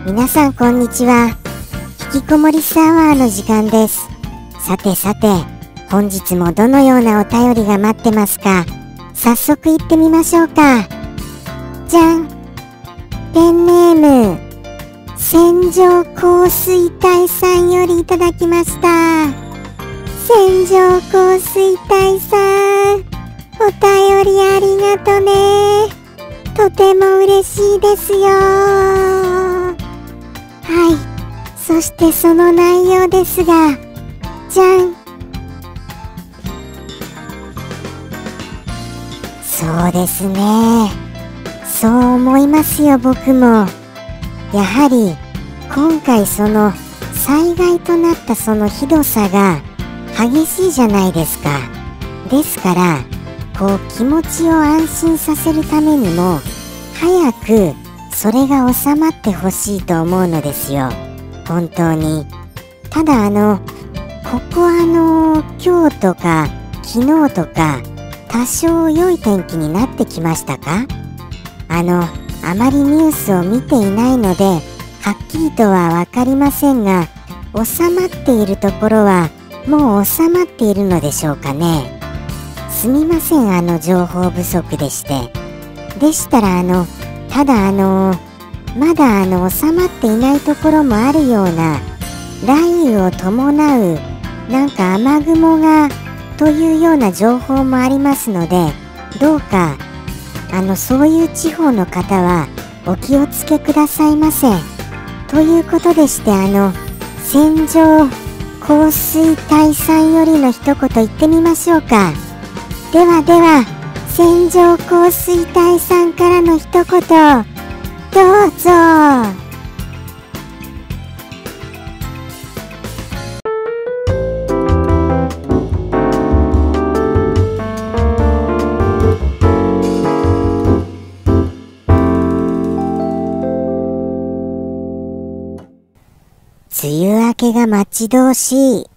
皆さんこんにちは。引きこもりサワーの時間です。さてさて、本日もどのようなお便りが待ってますか。早速行ってみましょうか。じゃん。ペンネーム線状降水帯さんよりいただきました。線状降水帯さん、お便りありがとね。とても嬉しいですよ。はい、そしてその内容ですが、じゃん。そうですね、そう思いますよ。僕もやはり今回その災害となったそのひどさが激しいじゃないですか。ですからこう気持ちを安心させるためにも早くそれが収まってほしいと思うのですよ、本当に。ただここ今日とか昨日とか多少良い天気になってきましたか？あまりニュースを見ていないのではっきりとは分かりませんが、収まっているところはもう収まっているのでしょうかね。すみません、情報不足でして。でしたらただまだ収まっていないところもあるような、雷雨を伴うなんか雨雲がというような情報もありますので、どうかそういう地方の方はお気をつけくださいませ。ということでして、線状降水帯さんよりの一言言ってみましょうか。ではでは、線状降水帯さんからの一言どうぞ。梅雨明けが待ち遠しい。